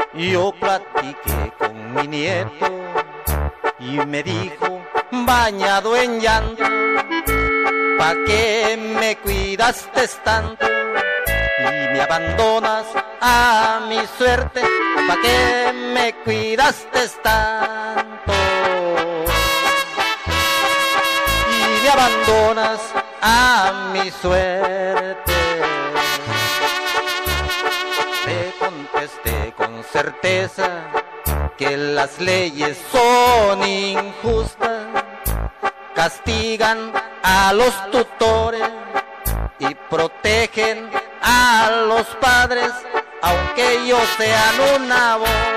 Yo platiqué con mi nieto y me dijo, bañado en llanto, ¿pa' qué me cuidaste tanto y me abandonas a mi suerte? ¿Pa' qué me cuidaste tanto y me abandonas a mi suerte? Le contesté con certeza que las leyes son injustas, castigan a los tutores y protegen a los padres, aunque ellos sean una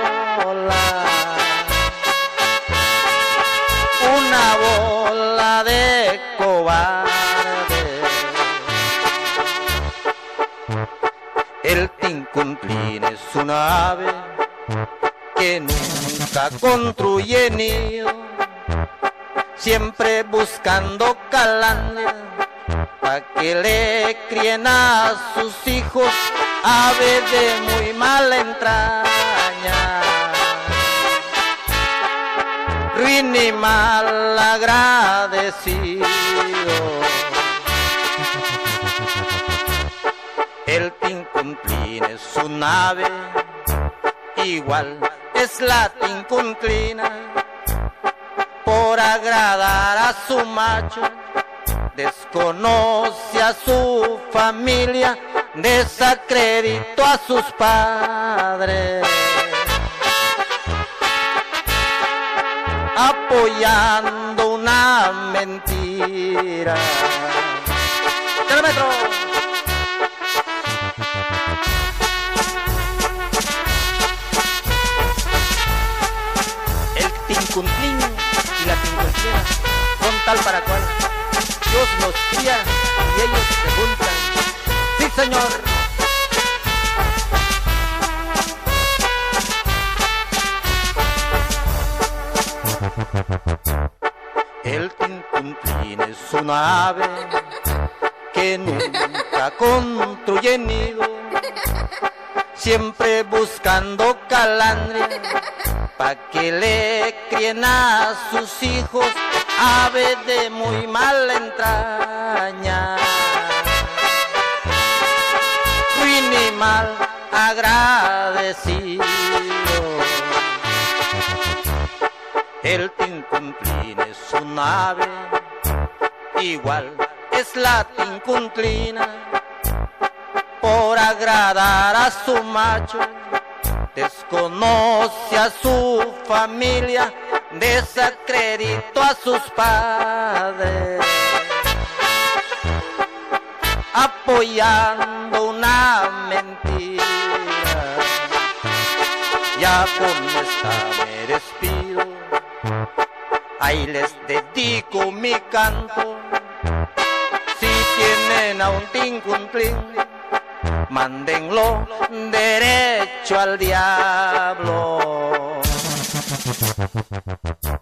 bola de cobardes. El Tincuntlín es una ave que nunca construye nido, siempre buscando calandria pa' que le críen a sus hijos, ave de muy mala entraña, ruin y mal agradecido. El Tincuntlín es un ave, igual es la Tincuntlina, por agradar a su macho, desconoce a su familia, desacreditó a sus padres, apoyando una mentira. ¡Kilómetro! El Tincuntlín y la Tincuntlina son tal para cual. Dios los cría y ellos se juntan. ¡Sí, señor! El Tincuntlín es una ave que nunca construye nido, siempre buscando calandria pa' que le críen a sus hijos, ave de muy mala entraña, ruin y mal agradecido. El Tincuntlín es un ave, igual es la Tincuntlina, por agradar a su macho, desconoce a su familia, desacreditó a sus padres, apoyando una mentira. Ya con esta me despido, ahí les dedico mi canto. Si tienen a un Tincuntlín, mándenlo derecho al diablo.